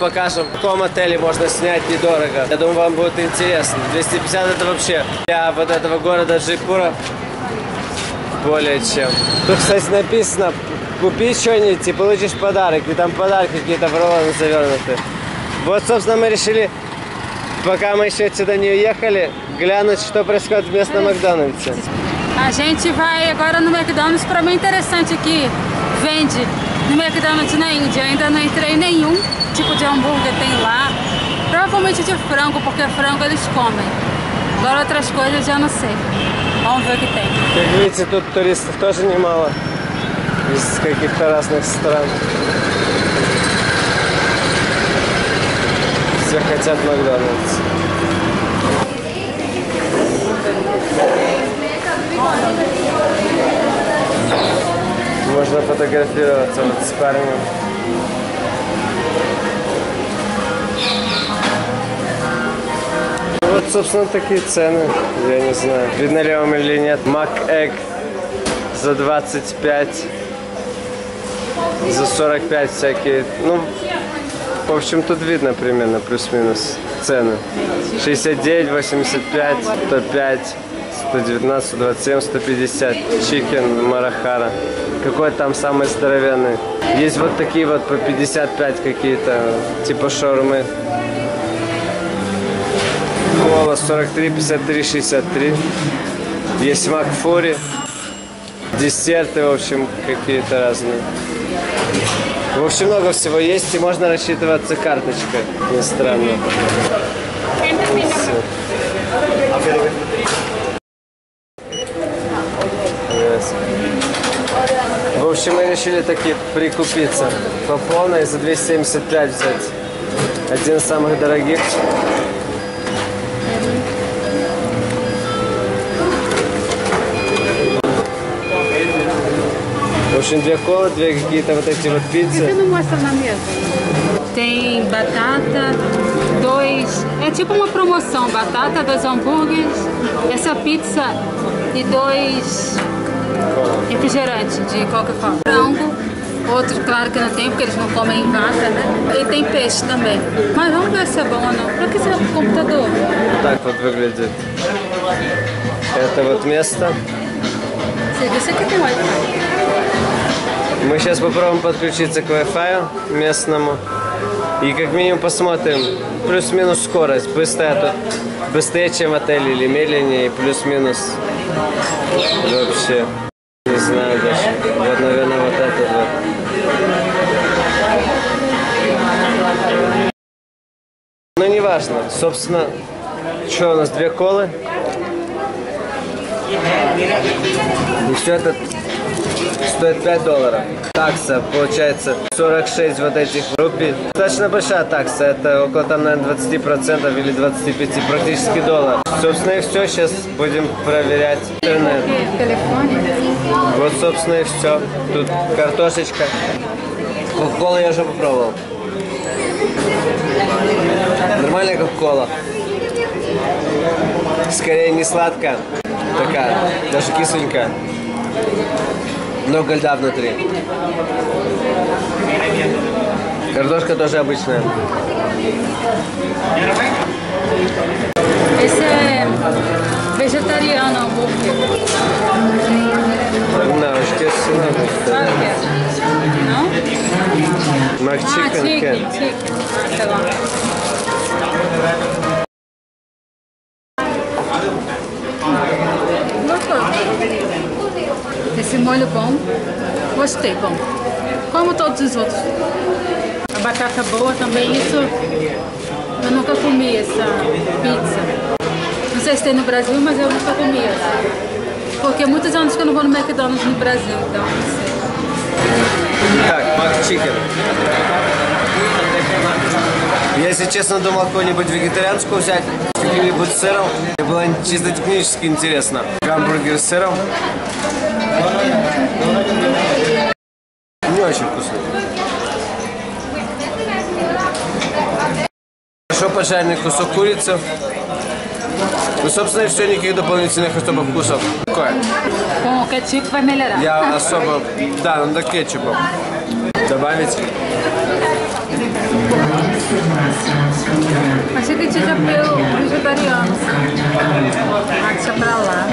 покажем, в каком отеле можно снять недорого. Я думаю, вам будет интересно. 250 это вообще для вот этого города Джайпура более чем. Тут, кстати, написано, купи что-нибудь и получишь подарок. И там подарки какие-то в рулоны завернуты. Вот, собственно, мы решили, пока мы еще отсюда не уехали, глянуть, что происходит в местном Макдональдсе. A gente vai agora no McDonald's, para mim interessante aqui, vende no McDonald's na Índia, ainda não entrei em nenhum tipo de hambúrguer tem lá, provavelmente de frango, porque frango eles comem, agora outras coisas já não sei, vamos ver o que tem. Как видите, тут туристов тоже немало, из каких-то разных стран. Все хотят Макдональдс. Можно фотографироваться вот с парнем. Вот, собственно, такие цены. Я не знаю, видно ли вам или нет. Mac-Egg за 25, за 45 всякие. Ну, в общем, тут видно примерно плюс-минус цены. 69, 85, 105. 119, 127, 150. Чикен, марахара. Какой там самый здоровенный? Есть вот такие вот по 55 какие-то, типа шаурмы. Кола 43, 53, 63. Есть макфури. Десерты, в общем, какие-то разные. В общем, много всего есть, и можно рассчитываться карточкой. Не странно. В общем, мы решили таки прикупиться по полной за 275 взять. Один из самых дорогих. В общем, 2 колы, 2 какие-то вот эти вот пиццы. Tem batata, 2, é tipo uma promoção, batata, 2 hambúrgueres, essa pizza e 2 refrigerantes de Coca-Cola. Frango, outros claro que não tem, porque eles não comem vaca, né? E tem peixe também. Mas vamos ver se é bom ou não. Pra que será pro computador? Так вот выглядит. Это вот место. Você aqui tem Wi-Fi. Мы сейчас попробуем подключиться к Wi-Fi местному. И как минимум посмотрим плюс-минус скорость. Быстрее, чем в отеле, или медленнее, плюс-минус. Вообще. Не знаю даже. Вот, наверное, вот этот вот. Но не важно. Собственно, что у нас 2 колы. И все это стоит $5. Такса получается 46 вот этих рупий. Достаточно большая такса. Это около там, наверное, 20% или 25, практически $1. Собственно, и все. Сейчас будем проверять интернет. Вот, собственно, и все. Тут картошечка. Кока-колу я уже попробовал. Нормальная кока-кола. Скорее не сладкая. Такая, даже кисленькая. Много льда внутри. Картошка тоже обычная. Esse é vegetariano hambúrguer. Não, acho que esse não. Claro que é. Não? McChicken, chicken. Sei lá. Esse molho bom, gostei, bom. Como todos os outros. A batata boa também, isso eu nunca comi essa pizza. Não sei se tem no Brasil, mas eu nunca comi essa. Porque há muitos anos que eu não vou no McDonald's no Brasil, então não sei. Так, McChicken. Я, если честно, думал какую-нибудь вегетарианскую взять с каким-нибудь сыром. Мне было чисто технически интересно. Гамбургер с сыром. Не очень вкусно. Хорошо пожаренный кусок курицы. Ну, собственно, и все, никаких дополнительных особо вкусов. Такое. Com ketchup vai melhorar. Я особо... Да, надо кетчупом добавить. Achei que tinha pelo vegetariano. Ah, deixa pra lá.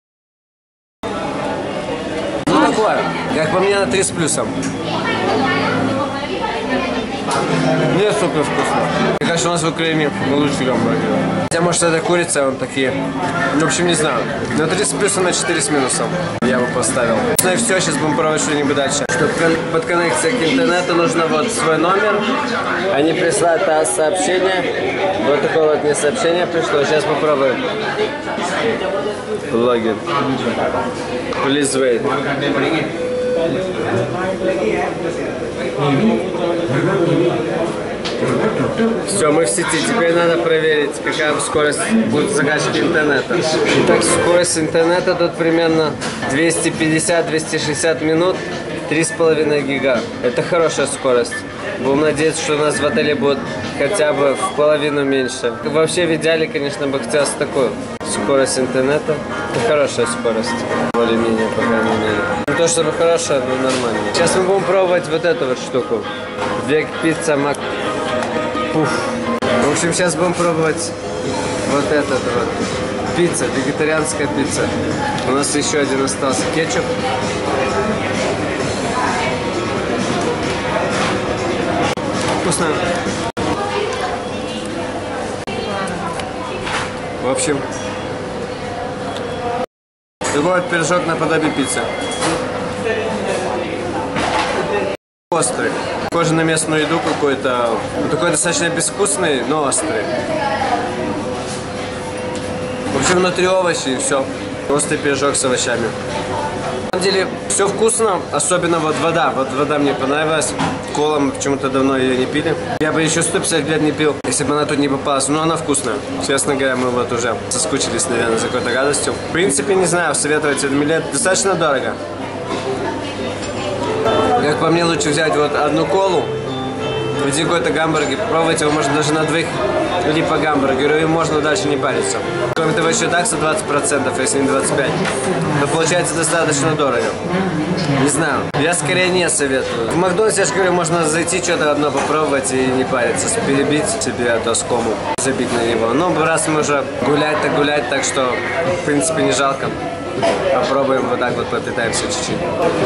Ну такое, как по мне, на 3 с плюсом. Не супер вкусно. Мне кажется, у нас в Украине лучше гамбургеры. Хотя, может, это курица, он такие. В общем, не знаю. На 3 с плюсом, на 4 с минусом я бы поставил. Ну и все, сейчас будем пробовать что-нибудь дальше. Чтобы подконнектиться к интернету, нужно вот свой номер. Они прислали сообщение. Вот такое вот мне сообщение пришло. Сейчас попробуем. Логин. Please wait. Все, мы в сети. Теперь надо проверить, какая скорость будет закачки интернета. Итак, скорость интернета тут примерно 250-260 минут, 3,5 гига. Это хорошая скорость. Будем надеяться, что у нас в отеле будет хотя бы в половину меньше. Вообще в идеале, конечно, бы хотелось такую скорость интернета. Это хорошая скорость. Более-менее, по крайней мере. Не то чтобы хорошая, но нормально. Сейчас мы будем пробовать вот эту вот штуку. Век пицца Мак. Пуф. В общем, сейчас будем пробовать вот этот вот. Пицца, вегетарианская пицца. У нас еще один остался кетчуп. Вкусно. В общем, такой вот пирожок наподобие пиццы. Острый. Похоже на местную еду какой-то. Такой достаточно безвкусный, но острый. В общем, внутри овощи и все. Острый пирожок с овощами. На самом деле, все вкусно, особенно вот вода. Вот вода мне понравилась. Кола, мы почему-то давно ее не пили. Я бы еще 150 лет не пил, если бы она тут не попалась. Но она вкусная. Честно говоря, мы вот уже соскучились, наверное, за какой-то радостью. В принципе, не знаю, советовать это или нет. Достаточно дорого. Как по мне, лучше взять вот одну колу, найти какой-то гамбургер, попробовать его можно даже на двоих или по гамбургеру, и можно дальше не париться. Кроме того, еще такса 20%, если не 25%, то получается достаточно дорого. Не знаю, я скорее не советую. В Макдональдс, я же говорю, можно зайти, что-то одно попробовать и не париться, перебить себе доскому, забить на него. Но раз мы уже гулять, так что, в принципе, не жалко. Попробуем вот так вот, попитаемся чуть-чуть.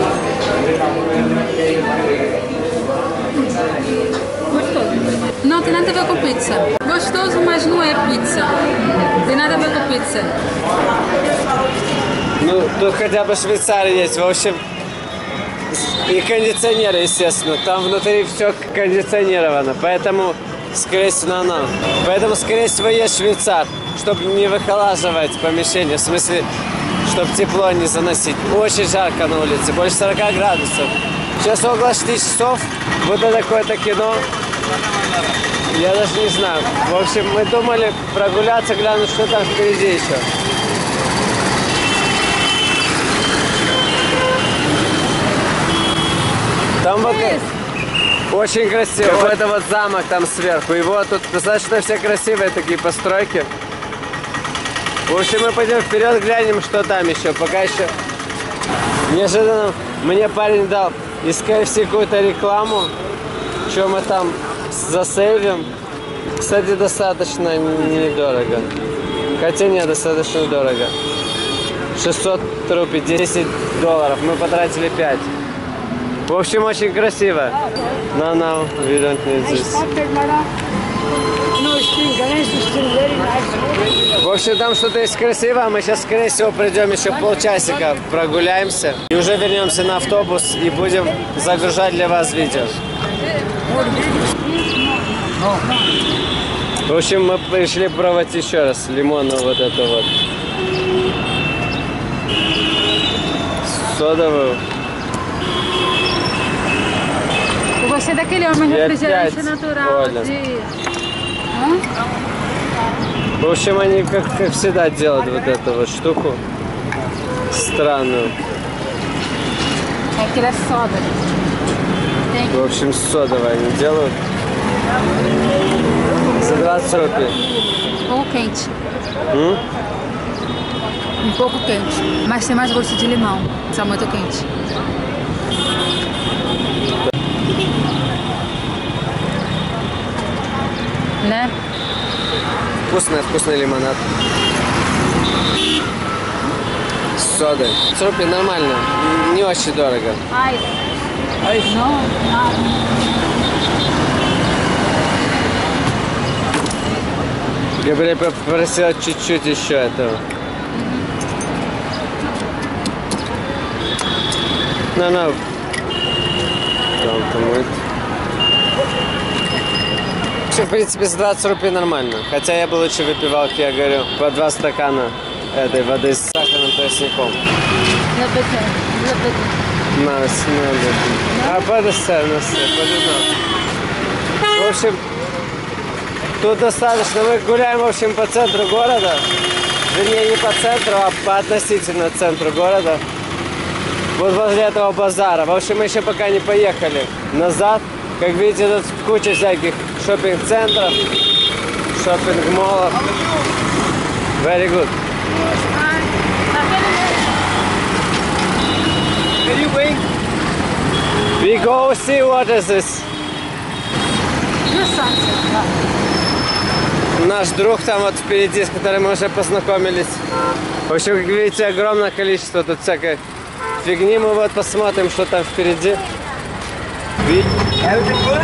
Gostoso. Não tem nada a ver com pizza. Gostoso, mas não é pizza. Tem nada a ver com pizza. Ну, тут хотя бы Швейцария есть, в общем, и кондиционеры, естественно. Там внутри все кондиционировано, поэтому, скорее всего, есть швейцар, чтобы не выхолаживать помещение, в смысле, чтобы тепло не заносить. Очень жарко на улице, больше 40 градусов. Сейчас около 6 часов, будет такое-то кино. Я даже не знаю. В общем, мы думали прогуляться, глянуть, что там впереди еще. Там вот очень красиво. Какой-то вот замок там сверху. И вот тут достаточно все красивые такие постройки. В общем, мы пойдем вперед, глянем, что там еще. Пока еще неожиданно мне парень дал из KFC какую-то рекламу, что мы там засейвим. Кстати, достаточно недорого. Хотя нет, достаточно дорого. 600 рупий, 10 долларов. Мы потратили 5. В общем, очень красиво. No, we don't need this. В общем, там что-то есть красивое. Мы сейчас, скорее всего, пройдем еще полчасика, прогуляемся. И уже вернемся на автобус и будем загружать для вас видео. В общем, мы пришли пробовать еще раз лимонную вот эту вот. Содовую. Você é daquele homem refrigerante natural de... В общем, они как всегда делают вот эту вот штуку странную. Aquilo é soda. В общем, содовое они делают. За 20 рупий. Ou quente. Pouco quente. Mas tem mais gosto de limão. Está muito quente. Да? Вкусный лимонад. С содой. 100 рублей нормально. Не очень дорого. Айс. Ну, Габриэль попросила чуть-чуть еще этого. No. В принципе, за 20 рублей нормально. Хотя я бы лучше выпивал, как я говорю, по 2 стакана этой воды с сахарным тростником. В общем, тут достаточно. Мы гуляем, в общем, по центру города. Вернее, не по центру, а по относительно центру города. Вот возле этого базара. В общем, мы еще пока не поехали назад. Как видите, тут куча всяких шоппинг-центров, шоппинг-моллов. Very good. Where are you going? We go see what is this. Наш друг там вот впереди, с которым мы уже познакомились. В общем, как видите, огромное количество тут всякой фигни. Мы вот посмотрим, что там впереди. Everything good?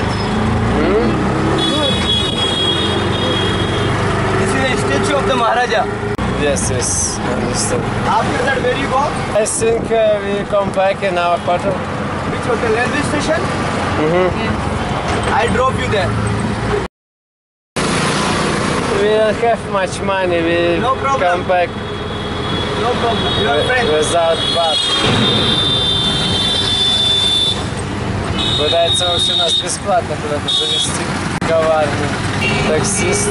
This is a statue of the Maharaja. Yes, understood. After that, where you go? I think we come back in our hotel. Which hotel? Railway station? I drove you there. We don't have much money. We No problem. come back No problem. You are friend. without bus. Пытается, в общем, нас бесплатно куда-то завести. Коварный таксист.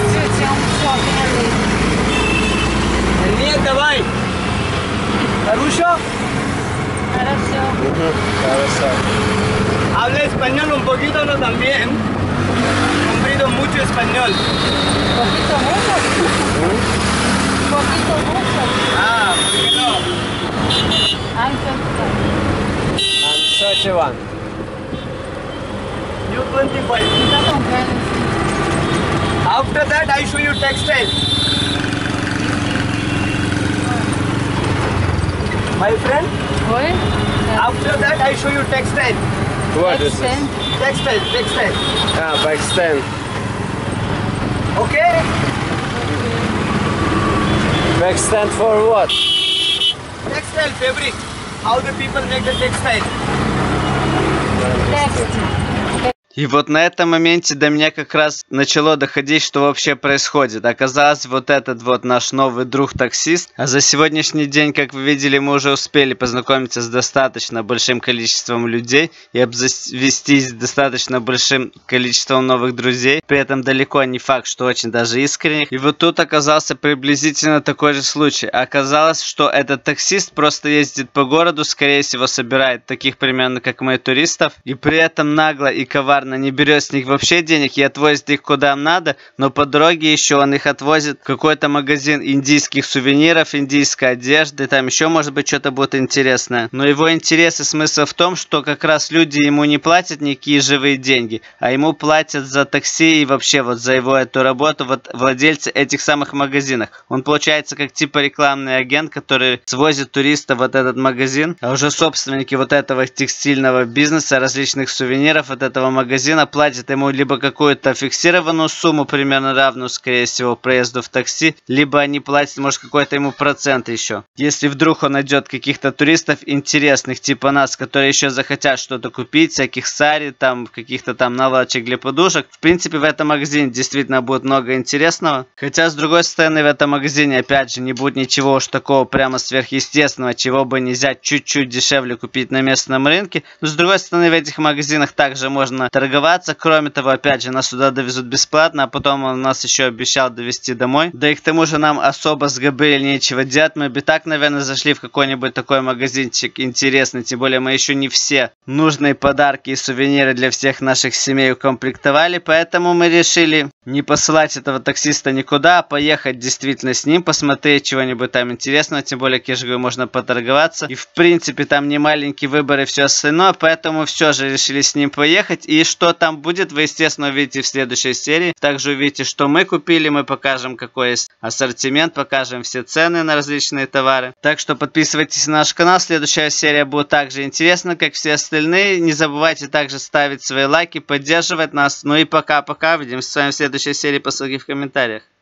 Нет, давай. Arusha? Хорошо. Habla español un poquito, no también. Comprendido mucho español. Ah, ¿por qué no? I'm 31. You 25. After that, I show you textile. My friend, Oi? after that, I show you textile. What is this? Textile. Ah, Pakistan. Okay? Pakistan for what? Textile fabric. How the people make the textile. И вот на этом моменте до меня как раз начало доходить, что вообще происходит. Оказалось, вот этот вот наш новый друг-таксист. А за сегодняшний день, как вы видели, мы уже успели познакомиться с достаточно большим количеством людей и обзавестись достаточно большим количеством новых друзей. При этом далеко не факт, что очень даже искренних. И вот тут оказался приблизительно такой же случай. Оказалось, что этот таксист просто ездит по городу, скорее всего, собирает таких примерно как мы туристов. И при этом нагло и коварно не берет с них вообще денег и отвозит их куда им надо, но по дороге еще он их отвозит в какой-то магазин индийских сувениров, индийской одежды, там еще может быть что-то будет интересное. Но его интерес и смысл в том, что как раз люди ему не платят никакие живые деньги, а ему платят за такси и вообще вот за его эту работу вот владельцы этих самых магазинов. Он получается как типа рекламный агент, который свозит туристов в вот этот магазин, а уже собственники вот этого текстильного бизнеса, различных сувениров от этого магазина платят ему либо какую-то фиксированную сумму, примерно равную, скорее всего, проезду в такси, либо они платят, может, какой-то ему процент еще. Если вдруг он найдет каких-то туристов интересных, типа нас, которые еще захотят что-то купить, всяких сари, там, каких-то там наладочек для подушек, в принципе, в этом магазине действительно будет много интересного. Хотя, с другой стороны, в этом магазине, опять же, не будет ничего уж такого прямо сверхъестественного, чего бы нельзя чуть-чуть дешевле купить на местном рынке. Но, с другой стороны, в этих магазинах также можно торговаться. Кроме того, опять же, нас сюда довезут бесплатно, а потом он нас еще обещал довезти домой. Да и к тому же нам особо с Габриэль нечего делать. Мы бы так, наверное, зашли в какой-нибудь такой магазинчик интересный. Тем более мы еще не все нужные подарки и сувениры для всех наших семей укомплектовали. Поэтому мы решили не посылать этого таксиста никуда, а поехать действительно с ним, посмотреть чего-нибудь там интересного. Тем более, как я же говорю, можно поторговаться. И в принципе там не маленький выбор и все остальное. Поэтому все же решили с ним поехать. И что там будет, вы, естественно, увидите в следующей серии. Также увидите, что мы купили, мы покажем, какой есть ассортимент, покажем все цены на различные товары. Так что подписывайтесь на наш канал, следующая серия будет также интересна, как все остальные. Не забывайте также ставить свои лайки, поддерживать нас. Ну и пока-пока, увидимся с вами в следующей серии по ссылке в комментариях.